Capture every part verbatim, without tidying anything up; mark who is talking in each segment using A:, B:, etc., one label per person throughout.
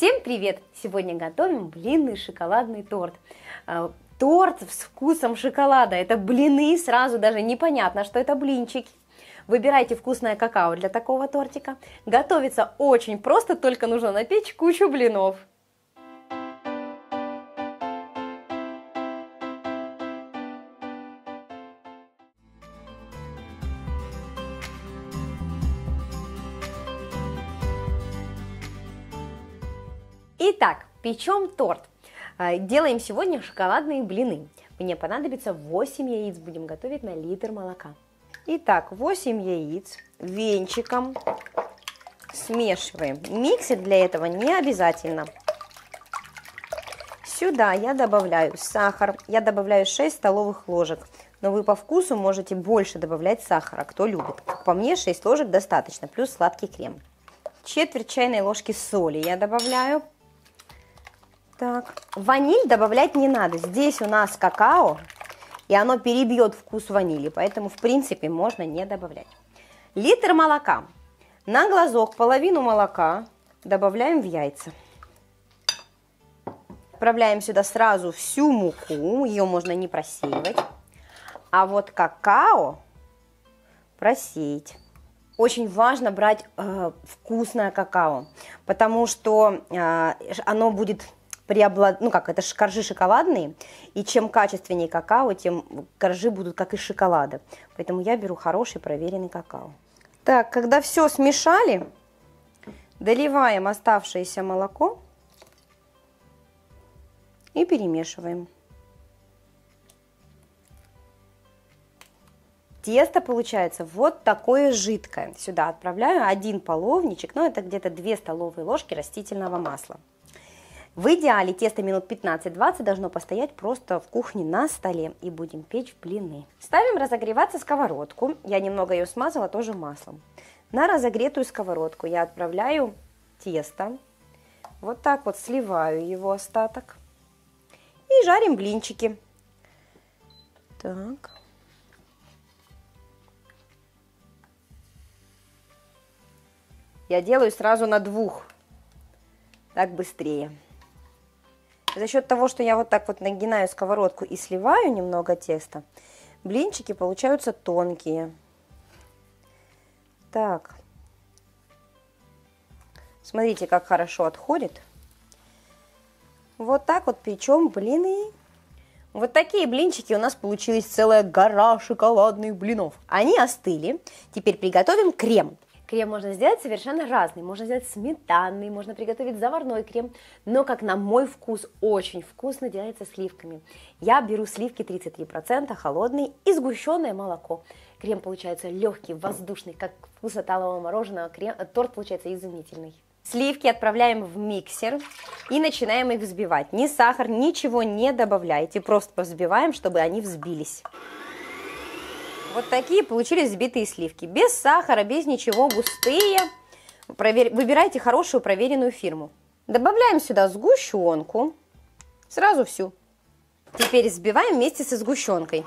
A: Всем привет! Сегодня готовим блинный шоколадный торт. Торт с вкусом шоколада. Это блины, сразу даже непонятно, что это блинчики. Выбирайте вкусное какао для такого тортика. Готовится очень просто, только нужно напечь кучу блинов. Итак, печем торт. Делаем сегодня шоколадные блины. Мне понадобится восемь яиц, будем готовить на литр молока. Итак, восемь яиц венчиком смешиваем. Миксер для этого не обязательно. Сюда я добавляю сахар. Я добавляю шесть столовых ложек. Но вы по вкусу можете больше добавлять сахара, кто любит. По мне шесть ложек достаточно, плюс сладкий крем. Четверть чайной ложки соли я добавляю. Так, ваниль добавлять не надо. Здесь у нас какао, и оно перебьет вкус ванили, поэтому, в принципе, можно не добавлять. Литр молока. На глазок половину молока добавляем в яйца. Отправляем сюда сразу всю муку, ее можно не просеивать. А вот какао просеять. Очень важно брать э, вкусное какао, потому что э, оно будет... Преоблад... Ну как, это коржи шоколадные, и чем качественнее какао, тем коржи будут как из шоколада. Поэтому я беру хороший проверенный какао. Так, когда все смешали, доливаем оставшееся молоко и перемешиваем. Тесто получается вот такое жидкое. Сюда отправляю один половничек, ну это где-то две столовые ложки растительного масла. В идеале тесто минут пятнадцать-двадцать должно постоять просто в кухне на столе, и будем печь блины. Ставим разогреваться сковородку, я немного ее смазала тоже маслом. На разогретую сковородку я отправляю тесто, вот так вот сливаю его остаток и жарим блинчики. Так. Я делаю сразу на двух, так быстрее. За счет того, что я вот так вот нагинаю сковородку и сливаю немного теста, блинчики получаются тонкие. Так. Смотрите, как хорошо отходит. Вот так вот печем блины. Вот такие блинчики у нас получилась целая гора шоколадных блинов. Они остыли. Теперь приготовим крем. Крем можно сделать совершенно разный, можно сделать сметанный, можно приготовить заварной крем, но, как на мой вкус, очень вкусно делается сливками. Я беру сливки тридцать три процента, холодные, и сгущенное молоко. Крем получается легкий, воздушный, как вкуса талого мороженого, крем, торт получается изумительный. Сливки отправляем в миксер и начинаем их взбивать. Ни сахар, ничего не добавляйте, просто взбиваем, чтобы они взбились. Вот такие получились взбитые сливки. Без сахара, без ничего, густые. Провер... Выбирайте хорошую проверенную фирму. Добавляем сюда сгущенку. Сразу всю. Теперь взбиваем вместе со сгущенкой.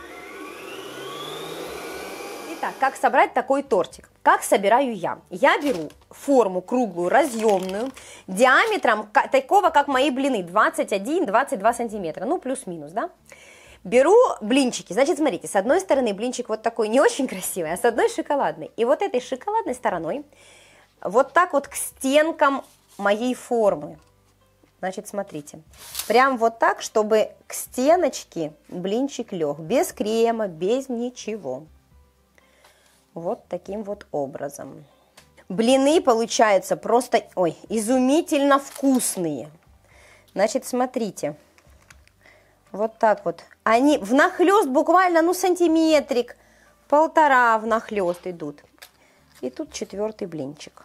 A: Итак, как собрать такой тортик? Как собираю я? Я беру форму круглую, разъемную, диаметром такого, как мои блины, двадцать один — двадцать два сантиметра. Ну, плюс-минус, да? Беру блинчики, значит, смотрите, с одной стороны блинчик вот такой не очень красивый, а с одной шоколадный. И вот этой шоколадной стороной вот так вот к стенкам моей формы. Значит, смотрите, прям вот так, чтобы к стеночке блинчик лег, без крема, без ничего. Вот таким вот образом. Блины получаются просто, ой, изумительно вкусные. Значит, смотрите. Вот так вот. Они внахлёст буквально, ну, сантиметрик, полтора внахлёст идут. И тут четвертый блинчик.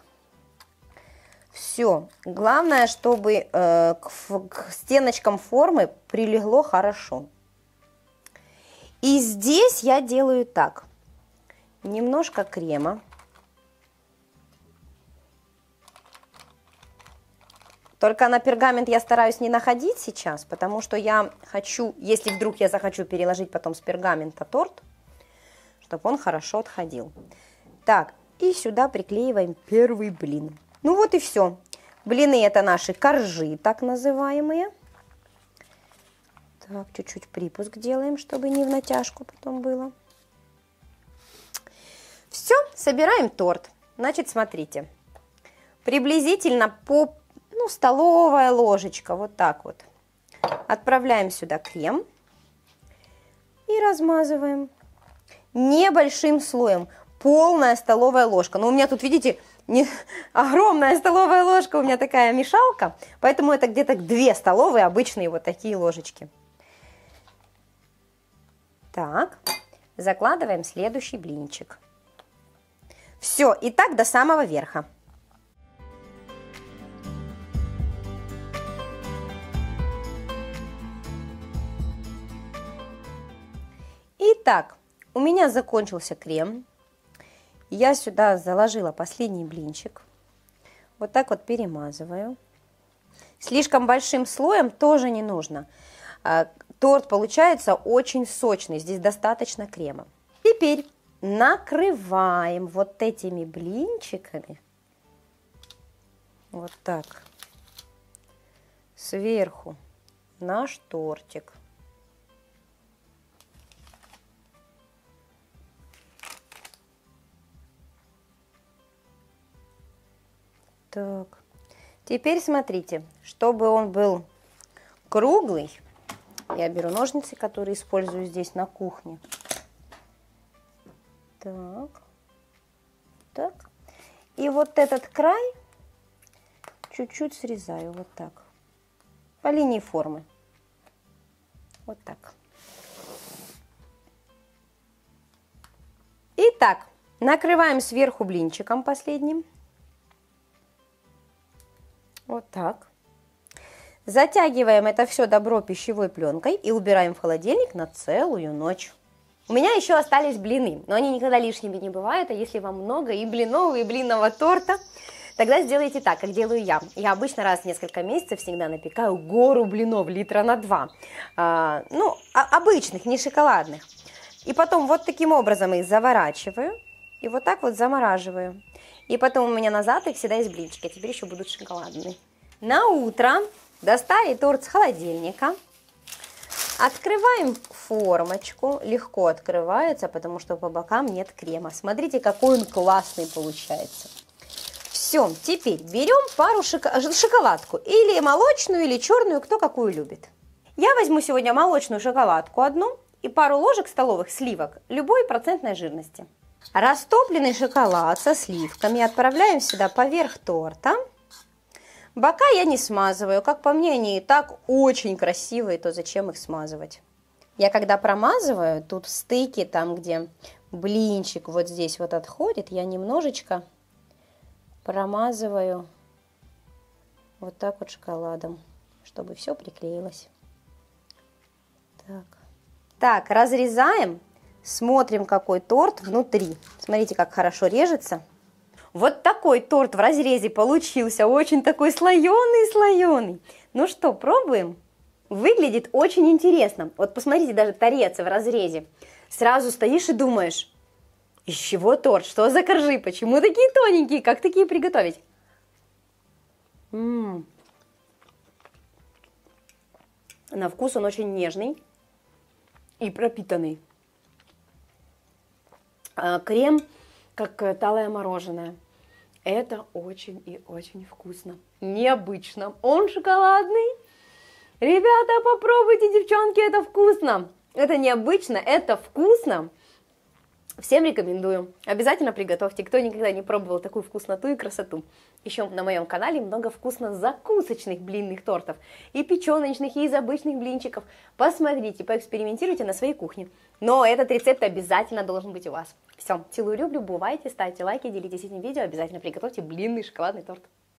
A: Все. Главное, чтобы э, к, к стеночкам формы прилегло хорошо. И здесь я делаю так. Немножко крема. Только на пергамент я стараюсь не находить сейчас, потому что я хочу, если вдруг я захочу переложить потом с пергамента торт, чтобы он хорошо отходил. Так, и сюда приклеиваем первый блин. Ну вот и все. Блины это наши коржи, так называемые. Так, чуть-чуть припуск делаем, чтобы не в натяжку потом было. Все, собираем торт. Значит, смотрите, приблизительно по, ну, столовая ложечка, вот так вот. Отправляем сюда крем и размазываем небольшим слоем, полная столовая ложка. Но у меня тут, видите, не, огромная столовая ложка, у меня такая мешалка, поэтому это где-то две столовые обычные вот такие ложечки. Так, закладываем следующий блинчик. Все, и так до самого верха. Итак, у меня закончился крем. Я сюда заложила последний блинчик. Вот так вот перемазываю. Слишком большим слоем тоже не нужно. Торт получается очень сочный. Здесь достаточно крема. Теперь накрываем вот этими блинчиками. Вот так. Сверху наш тортик. Так, теперь смотрите, чтобы он был круглый, я беру ножницы, которые использую здесь на кухне. Так, так. И вот этот край чуть-чуть срезаю вот так, по линии формы. Вот так. Итак, накрываем сверху блинчиком последним. Вот так. Затягиваем это все добро пищевой пленкой и убираем в холодильник на целую ночь. У меня еще остались блины, но они никогда лишними не бывают, а если вам много и блинов, и блинного торта, тогда сделайте так, как делаю я. Я обычно раз в несколько месяцев всегда напекаю гору блинов, литра на два. А, ну, а, обычных, не шоколадных. И потом вот таким образом их заворачиваю и вот так вот замораживаю. И потом у меня назад их всегда есть блинчики, а теперь еще будут шоколадные. На утро достали торт с холодильника. Открываем формочку. Легко открывается, потому что по бокам нет крема. Смотрите, какой он классный получается. Все, теперь берем пару шоко... шоколадку. Или молочную, или черную, кто какую любит. Я возьму сегодня молочную шоколадку одну и пару ложек столовых сливок любой процентной жирности. Растопленный шоколад со сливками отправляем сюда поверх торта. Бока я не смазываю. Как по мне, они и так очень красивые, то зачем их смазывать? Я когда промазываю, тут в стыке, там где блинчик вот здесь вот отходит, я немножечко промазываю вот так вот шоколадом, чтобы все приклеилось. Так, так, разрезаем. Смотрим, какой торт внутри. Смотрите, как хорошо режется. Вот такой торт в разрезе получился. Очень такой слоеный-слоеный. Ну что, пробуем? Выглядит очень интересно. Вот посмотрите, даже торец в разрезе. Сразу стоишь и думаешь, из чего торт? Что за коржи? Почему такие тоненькие? Как такие приготовить? М-м-м. На вкус он очень нежный и пропитанный. Крем, как талое мороженое. Это очень и очень вкусно. Необычно. Он шоколадный. Ребята, попробуйте, девчонки, это вкусно. Это необычно, это вкусно. Всем рекомендую. Обязательно приготовьте, кто никогда не пробовал такую вкусноту и красоту. Еще на моем канале много вкусно закусочных блинных тортов. И печеночных, и из обычных блинчиков. Посмотрите, поэкспериментируйте на своей кухне. Но этот рецепт обязательно должен быть у вас. Все, целую, люблю, бывайте, ставьте лайки, делитесь этим видео. Обязательно приготовьте блинный шоколадный торт.